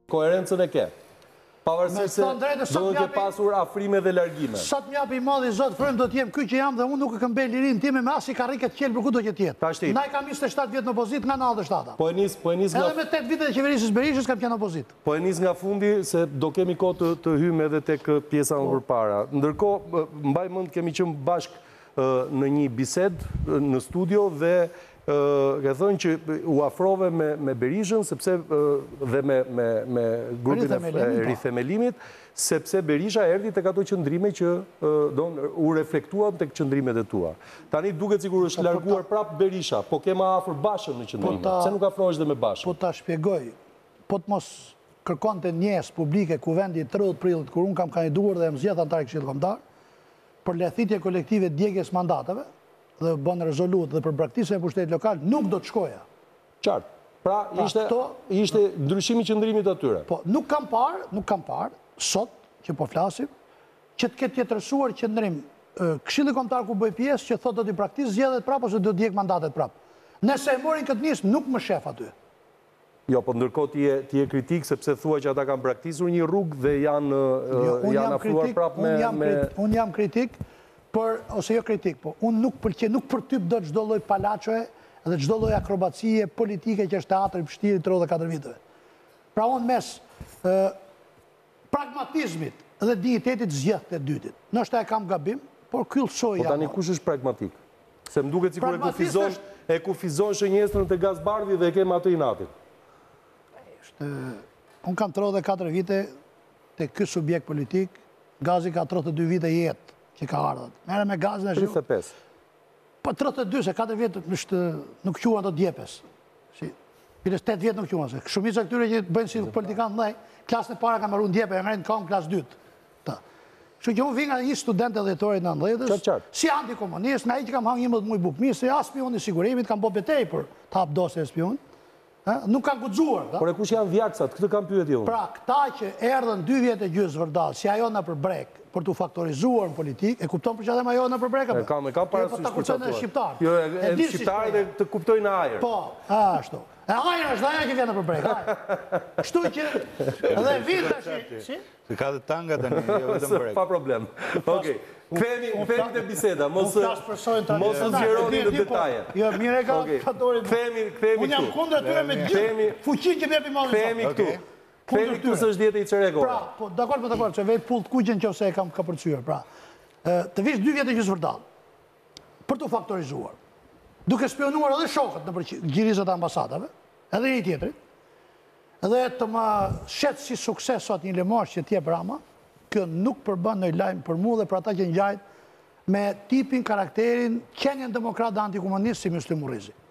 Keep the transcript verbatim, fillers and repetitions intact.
Koherencën e ke. Pavarësisht se do të ke pasur afrime dhe largime. Sa të mjapi i madhi Zot, frym do të jem ky që jam dhe unë nuk e kam bërë lirin time me as i karrike të qelë për ku do që tjetë. Na i kam njëzet e shtatë vjet në opozitë nga nëntëdhjetë e shtatë. Po e nis, po e nis nga Edhe me tetë vite të qeverisjes Berishës kam qenë opozitë. Po e nis nga fundi se do kemi kohë të, të hymë edhe tek pjesa më përpara. Ndërkohë mbaj mend kemi qenë bashk në një bisedë në studio dhe ka thënë që u afrove me, me Berishën sepse dhe me, me, me grupin e rithemelimit, sepse Berisha erdhi tek ato qëndrime që don u reflektuan tek qëndrimet e tua. Tani duket sikur është larguar prap Berisha, po ke më afër Bashën në qëndrime. Pse nuk afrohesh dhe me Bashën? Po ta shpjegoj. Po të mos kërkonte njes publike kuvendi tridhjetë prillit kur un kam kandiduar dhe më zgjedh antar i Këshillit Kombëtar për lehtësitje kolektive djegjes mandateve dhe bën rezolut dhe për braktisën e pushtetit lokal, nuk do të shkoja. Qartë. Pra, ishte, ishte ndryshimi qëndrimit atyre. Po, nuk kam parë, nuk kam parë, sot, që po flasim, që të ketë jetërsuar qëndrim Këshilli Kombëtar ku bëj pjesë, që thot do t'i praktisë zgjedhjet prapë ose do t'djeg mandatet prapë. Nëse e morin këtë nisë, nuk më shef aty. Jo, po ndërkohë ti je, ti je kritik, sepse thua që ata kanë praktisur një rrugë dhe janë, jo, janë afruar prapë me... me... Unë jam kritik, për, ose jo kritik, po, unë nuk përqe, nuk përtyp do çdo lloj palaçoje dhe çdo lloj akrobacie politike që është teatri i Pështirit tridhjetë e katër viteve. Pra unë mes e, pragmatizmit dhe dignitetit zgjedh të dytit. Ndoshta e kam gabim, por kyllsoj jam. Po tani kush është pragmatik? Se më duket sikur e kufizon, e kufizon shënjestrën te Gazbardhi dhe e kem atë inatin. Është, unë kam tridhjetë e katër vite te ky subjekt politik, Gazi ka tridhjetë e dy vite jetë që ka ardhët. Mere me gazin e tridhjetë e pesë. Po tridhjetë e dy, se katër vjetë nuk quan të djepes. Pires tetë vjetë nuk quan. Shumica këtyre që bëjnë si politikanë mëdhej, klasën e para ka marrë në djepe, e ngrenë kam klasë dytë. Kështu që unë vi nga një student e dhjetorit në nëntëdhjetës, si antikomunist, nga i që kam hangë një mëdë muj bukmi, se as spion i sigurimit, kam bo betej për ta abdose e spion. Nuk kanë guxuar. Por e kush janë dhjaksat? Këtë kam pyetje unë. Pra, këta që erdhën dy vjetë e gjysmë vërdall, si ajo në përbrek, për të faktorizuar në politikë, e kupton për që adhem ajo në përbrek? E kam, e kam parasysh për qatuar. Jo, e shqiptarë dhe të kuptojnë në ajër. Po, ashtu. E ajër është dhe ajo që vjen në përbrek. Kështu që edhe vitë është... Si? Se ka dhe tanga të një, jo vetëm brek. Pa problem. Okej. Kthehemi te biseda, mos mos zgjeroni në detaje. Jo, mirë e ka fatorit. Kthehemi, kthehemi këtu. Unë jam kundër tyre me gjithë fuqinë që vjen i madh. Kthehemi këtu. Kthehemi këtu së është dietë i Çerekova. Pra, po dakord, po dakord, se vetë pull të kuqen nëse e kam ka përcyer, pra. Të vish dy vjet e gjysmë vërdall. Për të faktorizuar. Duke spionuar edhe shokët në gjirizat e ambasadave, edhe një tjetrit. Edhe të më shetë si sukses sot një lëmosh që tje Rama, kjo nuk përbën në lajmë për mu dhe për ata që njajt me tipin, karakterin, qenjen demokrat dhe antikomunist si Myslim Murrizi.